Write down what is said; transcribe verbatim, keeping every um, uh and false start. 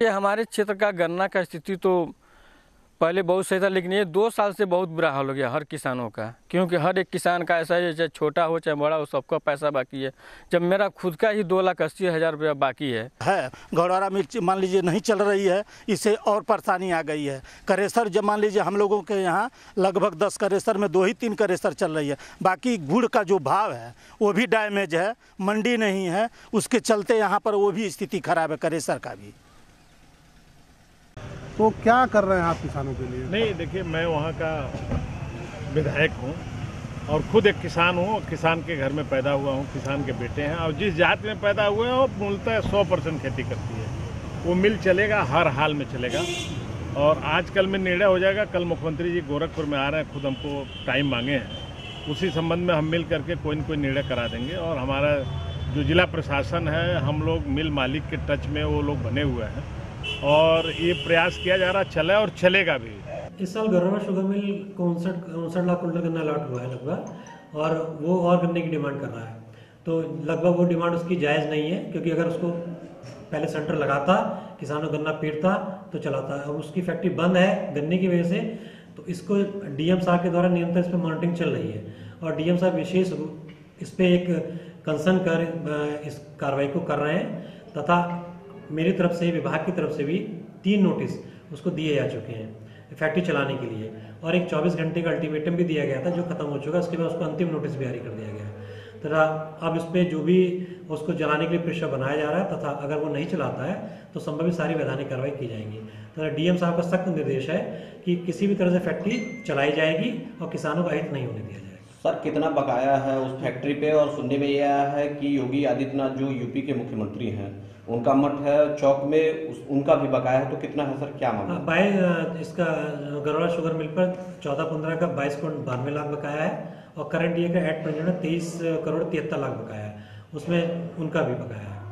ये हमारे क्षेत्र का गन्ना का स्थिति तो पहले बहुत सही था, लेकिन ये दो साल से बहुत बुरा हाल हो गया हर किसानों का, क्योंकि हर एक किसान का ऐसा है, चाहे छोटा हो चाहे बड़ा हो, सबका पैसा बाकी है। जब मेरा खुद का ही दो लाख अस्सी हज़ार रुपया बाकी है है गौरारा मिर्ची मान लीजिए नहीं चल रही है, इससे और परेशानी आ गई है। करेसर जब मान लीजिए हम लोगों के यहाँ लगभग दस करेसर में दो ही तीन करेसर चल रही है, बाकी गुड़ का जो भाव है वो भी डैमेज है, मंडी नहीं है, उसके चलते यहाँ पर वो भी स्थिति खराब है करेसर का भी। तो क्या कर रहे हैं आप किसानों के लिए? नहीं देखिए, मैं वहाँ का विधायक हूँ और खुद एक किसान हूँ, किसान के घर में पैदा हुआ हूँ, किसान के बेटे हैं, और जिस जात में पैदा हुए हैं वो मूलतः सौ परसेंट खेती करती है। वो मिल चलेगा, हर हाल में चलेगा। और आजकल में निर्णय हो जाएगा। कल मुख्यमंत्री जी गोरखपुर में आ रहे हैं, खुद हमको टाइम मांगे हैं, उसी संबंध में हम मिल करके कोई न कोई निर्णय करा देंगे। और हमारा जो जिला प्रशासन है, हम लोग मिल मालिक के टच में वो लोग बने हुए हैं और ये प्रयास किया जा रहा, चला और चलेगा भी। इस साल गौरारा शुगर मिल को उनसठ उनसठ लाख कुंटल गन्ना अलॉट हुआ है लगभग, और वो और गन्ने की डिमांड कर रहा है। तो लगभग वो डिमांड उसकी जायज़ नहीं है, क्योंकि अगर उसको पहले सेंटर लगाता, किसानों गन्ना पीटता तो चलाता। अब उसकी फैक्ट्री बंद है गन्ने की वजह से, तो इसको डीएम साहब के द्वारा निरंतर इस पर मॉनिटरिंग चल रही है और डीएम साहब विशेष इस पर एक कंसर्न कर इस कार्रवाई को कर रहे हैं। तथा मेरी तरफ से, विभाग की तरफ से भी तीन नोटिस उसको दिए जा चुके हैं फैक्ट्री चलाने के लिए, और एक चौबीस घंटे का अल्टीमेटम भी दिया गया था जो खत्म हो चुका है। उसके बाद उसको अंतिम नोटिस भी जारी कर दिया गया तथा अब इस पर जो भी उसको जलाने के लिए प्रेशर बनाया जा रहा है, तथा अगर वो नहीं चलाता है तो संभावित सारी वैधानिक कार्रवाई की जाएगी। तथा डीएम साहब का सख्त निर्देश है कि किसी भी तरह से फैक्ट्री चलाई जाएगी और किसानों का हित नहीं होने दिया जाएगा। सर, कितना बकाया है उस फैक्ट्री पे? और सुनने में यह आया है कि योगी आदित्यनाथ जो यूपी के मुख्यमंत्री हैं, उनका मठ है चौक में, उस, उनका भी बकाया है, तो कितना है सर, क्या मामला? बाईस इसका गौरारा शुगर मिल पर चौदह पंद्रह का बाईस पॉइंट बानवे लाख बकाया है, और करंट ईयर का एट प्रेजेंट तेईस करोड़ तिहत्तर लाख बकाया है, उसमें उनका भी बकाया है।